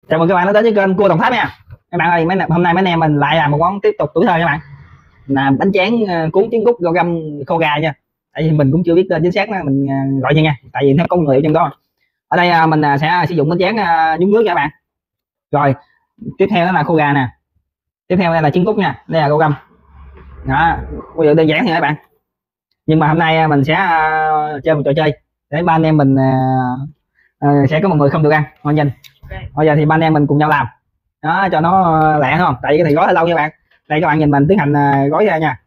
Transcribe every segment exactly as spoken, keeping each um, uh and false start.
Chào mừng các bạn đã đến với kênh Cua Đồng Tháp nha. Các bạn ơi, mấy hôm nay mấy anh em mình lại làm một món tiếp tục tuổi thơ các bạn. Là bánh tráng cuốn trứng cút rau găm khô gà nha. Tại vì mình cũng chưa biết tên chính xác đó, mình gọi như nha. Tại vì nó có người trong đó. Ở đây mình sẽ sử dụng bánh tráng nhúng nước nha các bạn. Rồi, tiếp theo đó là khô gà nè. Tiếp theo đây là trứng cút nha. Đây là rau găm. Đó, bây giờ đơn giản thôi các bạn. Nhưng mà hôm nay mình sẽ chơi một trò chơi để ba anh em mình sẽ có một người không được ăn ngon nhanh. Bây giờ thì ba anh em mình cùng nhau làm đó cho nó lẹ không, tại vì cái này gói hơi lâu nha bạn. Đây các bạn nhìn mình tiến hành gói ra nha.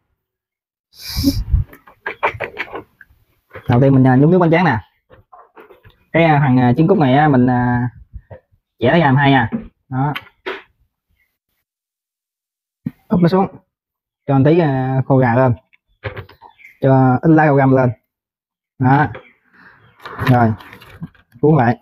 Đầu tiên mình nhúng nước bánh tráng nè. Cái thằng trứng cút này mình chẻ nó ra làm hai nha. Đó, úp nó xuống, cho một tí khô gà lên, cho ít lá rau găm lên. Đó, rồi cuốn lại.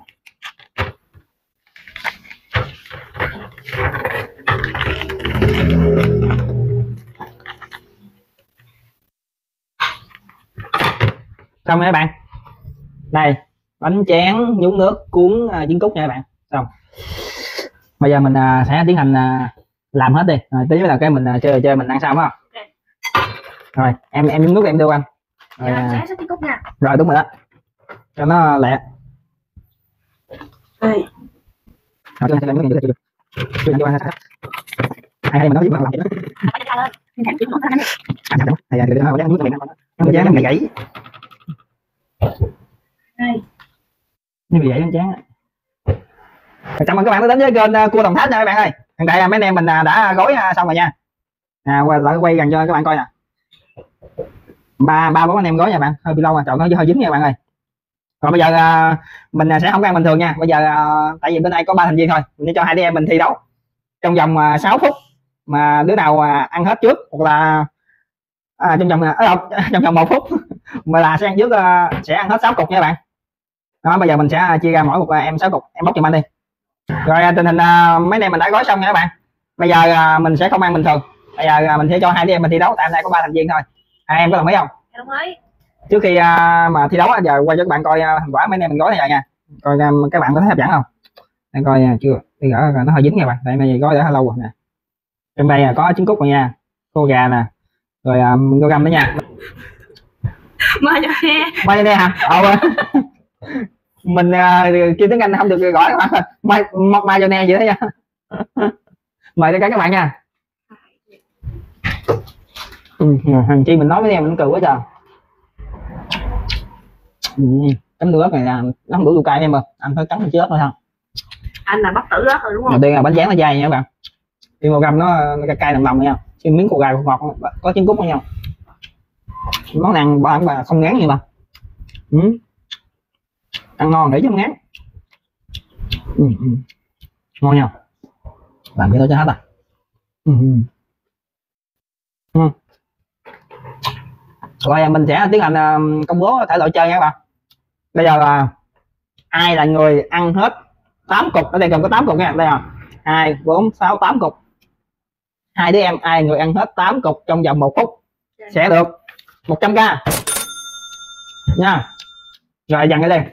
Xong rồi các bạn, đây bánh tráng nhúng nước cuốn trứng cút nha các bạn. Xong bây giờ mình sẽ tiến hành làm hết đi, rồi tí là cái mình chơi chơi mình ăn xong không? Okay. Rồi em em nhúng nước em đưa anh. Rồi, dạ, trứng cút nha. Rồi đúng rồi đó, cho nó lẹ. Đây. Rồi cho em nước này chưa? Chưa cho anh. Hay hay mình nói với bạn làm gì đó. Hay là đưa nó nước này nó dán nó gãy. Đây. Như vậy bánh tráng. Chào mừng các bạn đã đến với kênh Cua Đồng Tháp nha các bạn ơi. Hiện tại mấy anh em mình đã gói xong rồi nha. À, quay lại quay gần cho các bạn coi nè. Ba ba bốn anh em gói nha bạn, hơi bị lâu rồi, chọn nó hơi dính nha các bạn ơi. Còn bây giờ mình sẽ không ăn bình thường nha. Bây giờ tại vì bên đây có ba thành viên thôi, mình sẽ cho hai đứa em mình thi đấu trong vòng sáu phút, mà đứa nào ăn hết trước hoặc là à, trong vòng à, trong vòng một phút mà là sẽ ăn trước sẽ ăn hết sáu cục nha bạn. Đó, bây giờ mình sẽ chia ra mỗi một em sáu cục, em bóc giùm anh đi. Rồi tình hình mấy anh em mình đã gói xong nha các bạn. Bây giờ mình sẽ không ăn bình thường, bây giờ mình sẽ cho hai đứa em mình thi đấu, tại hôm nay có ba thành viên thôi. Hai em có đồng ý không? Đồng ý. Trước khi mà thi đấu giờ quay cho các bạn coi thành quả mấy anh em mình gói này nha. Coi các bạn có thấy hấp dẫn không? Để coi chưa, bây giờ nó hơi dính nha bạn, tại này gói đã hơi lâu rồi nè. Trong đây có trứng cút rồi nha, khô gà nè, rồi rau găm đó nha. Mayonnaise hả? Ờ mình uh, kêu tiếng Anh không được gọi các bạn. May mayonnaise vậy đó nha. Mời tất cả các bạn nha. Ừ, hàng chi mình nói với em mình cười quá trời. Ừ, chấm nước này là nó không đủ đủ cay em ơi, anh phải cắn chết thôi không? Anh là bất tử ớt rồi đúng không? Đầu tiên là bánh tráng nó dai nha các bạn. Rau găm nó, nó cay cay nồng nồng nha. Cái miếng khô gà ngọt có trứng cút với nhau. Món ăn bạn bà không ngán gì mà. Ừ. Ăn ngon để chứ không ngán. Ừ, ừ. Ngon nha. Làm cái đó cho hết à. Ừ. Ừ. Rồi mình sẽ tiến hành uh, công bố thể loại chơi nha các bạn. Bây giờ là uh, ai là người ăn hết tám cục, ở đây còn có tám cục nha. Đây là hai, bốn, sáu, tám cục. Hai đứa em ai người ăn hết tám cục trong vòng một phút sẽ được một trăm k nha. Rồi dằn cái đây.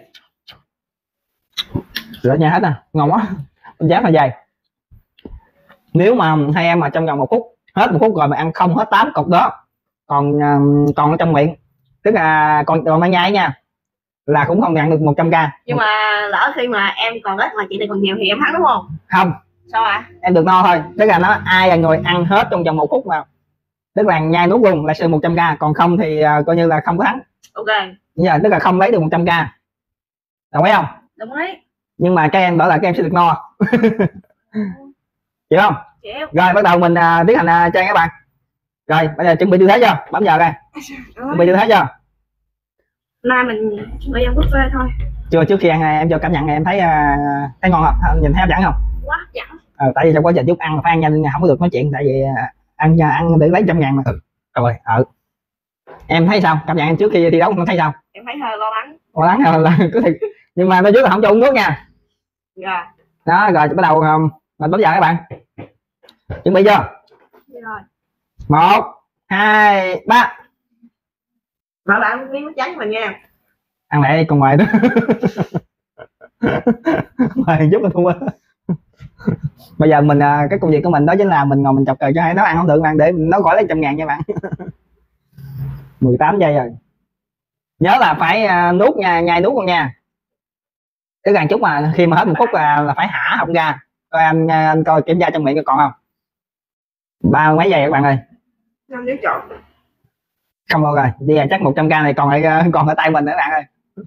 Rửa nha hết nè, ngon quá. Bánh tráng hơi dày. Nếu mà hai em mà trong vòng một phút hết một phút rồi mà ăn không hết tám cục đó, còn còn ở trong miệng, tức là còn còn mang nhai nha, là cũng không nhận được một trăm k. Nhưng mà lỡ khi mà em còn ít mà chị này còn nhiều thì em thắng đúng không? Không. Sao ạ? À? Em được no thôi, tức là nó ai là người ăn hết trong vòng một phút mà, tức là nhai nuốt luôn là sẽ một trăm k, còn không thì uh, coi như là không có thắng. Ok. Giờ tức là không lấy được một trăm k. Đồng ý không? Đồng ý. Nhưng mà các em đó là các em sẽ được no. Chịu không? Chịu. Rồi bắt đầu mình uh, tiến hành uh, chơi các bạn. Rồi bây giờ chuẩn bị tư thế chưa? Bấm giờ đây. Chuẩn bị tư thế chưa? Nay mình chuẩn bị ăn buffet thôi. Chưa, trước khi ăn em cho cảm nhận em thấy uh, thấy ngon không? Nhìn thấy hấp dẫn không? Quá hấp dẫn. Ờ, tại vì trong quá trình giúp ăn phải ăn nhanh, không có được nói chuyện, tại vì uh, ăn ăn để lấy trăm ngàn mà. Rồi, ờ. Em thấy sao? Cảm nhận em trước khi thi đấu em thấy sao? Em thấy hơi lo lắng. Lo lắng là có thiệt. Nhưng mà nó trước là không cho uống nước nha. Rồi. Đó, rồi bắt đầu um, mình bấm giờ các bạn. Chuẩn bị chưa? Rồi. Một, hai, ba. Bảo bạn miếng trắng mình nha. Ăn lại con ngoài đó. Ngoài giúp mình thua. Bây giờ mình à, cái công việc của mình đó chính là mình ngồi mình chọc cờ cho hai nó ăn không được, ăn để nó khỏi lấy trăm ngàn nha bạn. mười tám giây rồi, nhớ là phải à, nuốt nha, nhai nuốt con nha, cứ gần chút mà khi mà hết một phút là, là phải hả họng ra. Coi anh anh coi kiểm tra trong miệng có còn không, ba mấy giây các bạn ơi. Năm đứa chọn. Không đâu rồi, đi là chắc một trăm k này còn lại còn ở tay mình nữa bạn ơi.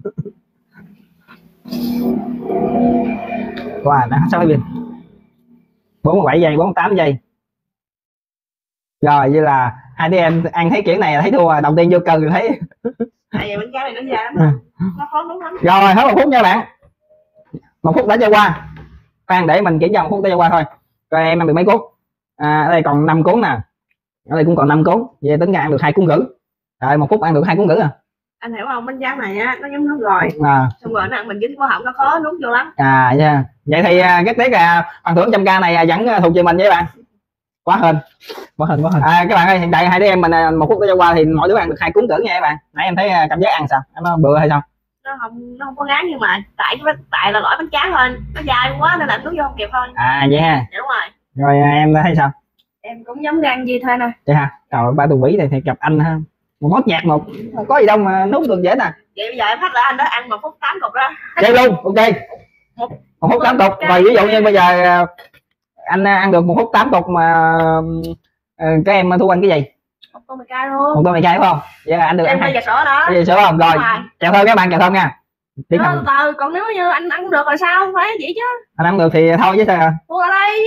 Wow, đã sáu pin, bốn mươi bảy giây, bốn mươi tám giây. Rồi như là hai đứa em ăn thấy kiểu này là thấy thua, đầu tiên vô cần thấy. Tại vì bánh tráng này nó già lắm, nó khó đúng lắm. Rồi hết một phút nha bạn, một phút đã trôi qua, khoan để mình kiểm tra một phút đã trôi qua thôi. Rồi em ăn được mấy cuốn? À, ở đây còn năm cuốn nè, ở đây cũng còn năm cuốn, vậy tính ra ăn được hai cuốn rưỡi. Rồi một phút ăn được hai cuốn rưỡi à. Anh hiểu không, bánh tráng này á nó giống nước rồi, À, xong rồi nó ăn mình dính có họng nó khó nuốt vô lắm. à yeah. Vậy thì uh, rất tiếc là phần thưởng trăm k này uh, vẫn uh, thuộc về mình với bạn. Quá hên, quá hên, quá hên. À, các bạn ơi, hiện tại hai đứa em mình uh, một phút đã trôi qua thì mỗi đứa ăn được hai cuốn cỡ nha các bạn. Nãy em thấy uh, cảm giác ăn sao, nó bự hay sao? Nó không nó không có ngán, nhưng mà tại cái tại là lõi bánh tráng thôi, nó dài quá nên là nuốt vô không kịp thôi. À vậy ha. Đúng rồi. Rồi uh, em thấy sao? Em cũng giống gan gì thôi nè. Vậy hả? Trời, ba tù vĩ này thì gặp anh ha, một hót nhạc một, có gì đâu mà nuốt được dễ nè. Vậy bây giờ em phát lại anh đó ăn một phút tám cục đó. Chơi luôn, ok. Một, một phút tám cục. Rồi ví dụ như bây giờ anh ăn được một phút tám cục mà uh, các em thua anh cái gì? Một tô mì cay luôn. Một tô mì cay đúng không? Vậy là anh được em ăn bây giờ sữa đó. bây giờ sữa không? Rồi chào thơm các bạn, chào thơm nha. Từ từ, còn nếu như anh ăn được rồi sao? Phải vậy chứ. Anh ăn được thì thôi chứ sao? Thua ở đây.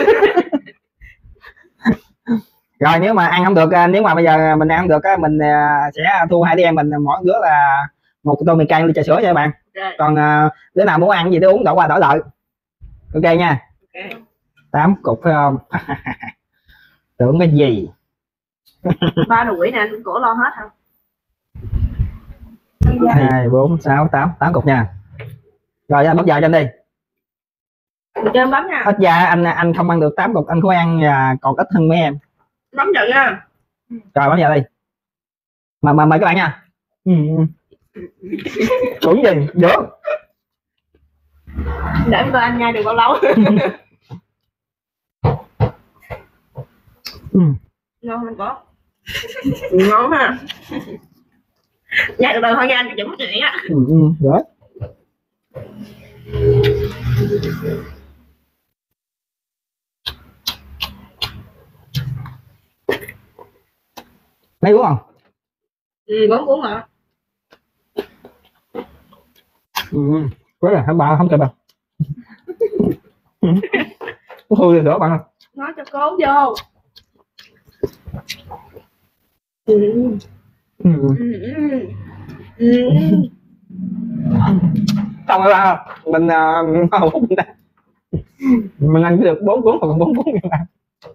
Rồi nếu mà ăn không được, nếu mà bây giờ mình ăn không được á, mình sẽ thua hai đứa em mình mỗi đứa là một tô mì cay ly trà sữa nha các bạn. Rồi. Còn đứa nào muốn ăn gì đứa uống đổ qua đổi lại. Ok nha. Ok. Tám cục phải không? Tưởng cái gì? Ba đồ quỷ này anh cổ lo hết hả? Hai, bốn, sáu, tám, tám cục nha. Rồi bấm giờ cho anh đi. Chơi bấm nha. Ít ra anh anh không ăn được tám cục, anh có ăn và còn ít hơn mấy em. Bấm giờ nha. Rồi bấm giờ đi. Mà mà mời các bạn nha. Ừ. Chuẩn gì? Được. Để em coi anh nhai được bao lâu. Ừ. Ngon không có? Ngon ha. Nhai được từ thôi nha anh, chừng mất chuyện á. Ừ, ừ, được. Mấy cuốn không? Ừ, bốn cuốn hả? Ừ, quá là hai ba không kịp à. Có thui rồi bạn ơi. Nói cho cố vô. Ừ. Ừ. Ừ. Ừ. Ừ. Xong rồi bạn, mình uh, mình, mình ăn được bốn cuốn còn bốn cuốn các bạn.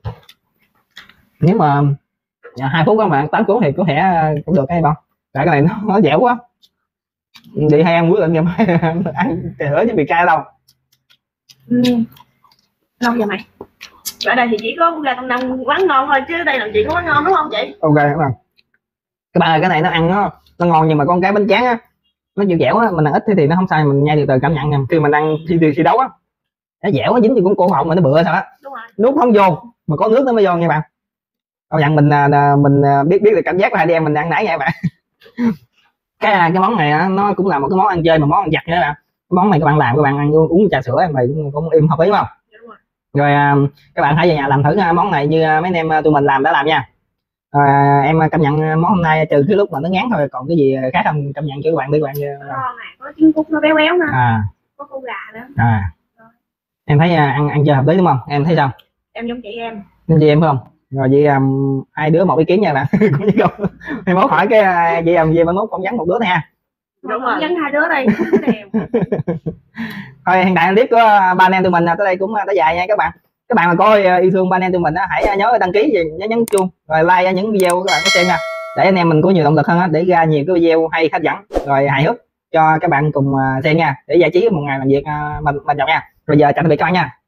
Nếu mà hai phút các bạn tám cuốn thì có thể cũng được hay không? Tại cái này nó, nó dẻo quá. Đi hai em quyết định ngày mai ăn trà sữa chứ bị cay đâu. Ừ. Lâu giờ mày. Ở đây thì chỉ có gà tông nông quán ngon thôi, chứ đây làm gì có quán ngon đúng không chị? Ok các bạn. Các bạn ơi, cái này nó ăn nó nó ngon, nhưng mà con cái bánh tráng á nó dẻo dẻo á, mình ăn ít thì nó không sai, mình nhai từ từ cảm nhận nè. Khi mình ăn khi thi đấu á nó dẻo, nó dính thì cũng cổ họng mà nó bựa sao á. Đúng rồi. Nuốt không vô mà có nước nó mới vô nha bạn. Công nhận mình mình biết biết được cảm giác của hai đứa em mình ăn nãy nha các bạn. cái cái món này nó cũng là một cái món ăn chơi mà món ăn giặt nữa bạn. Cái món này các bạn làm các bạn ăn uống trà sữa em mày cũng im hợp lý không? Đúng rồi. Rồi các bạn hãy về nhà làm thử món này như mấy anh em tụi mình làm đã làm nha. À, em cảm nhận món hôm nay trừ cái lúc mà nó ngán thôi, còn cái gì khác không cảm nhận cho các bạn đi các bạn. Ngon nè, có trứng cút nó béo béo nè. À. Có con gà nữa. À. Em thấy ăn ăn chơi hợp lý đúng không? Em thấy sao? Em giống chị em. Nên chị em phải không? Rồi vậy um, hai đứa một ý kiến nha bạn. Cũng như không. Em muốn hỏi cái uh, vậy um, vậy mai mốt con nhắn một đứa nha. Đúng rồi. Nhắn hai đứa đây. Thôi hiện tại clip của ba anh em tụi mình tới đây cũng tới dài nha các bạn. Các bạn mà có yêu thương ba anh em tụi mình á, hãy nhớ đăng ký, nhớ nhấn chuông rồi like những video các bạn có xem nha, để anh em mình có nhiều động lực hơn á, để ra nhiều cái video hay hấp dẫn rồi hài hước cho các bạn cùng xem nha, để giải trí một ngày làm việc mình mình chồng nha. Bây giờ chào tạm biệt các bạn nha.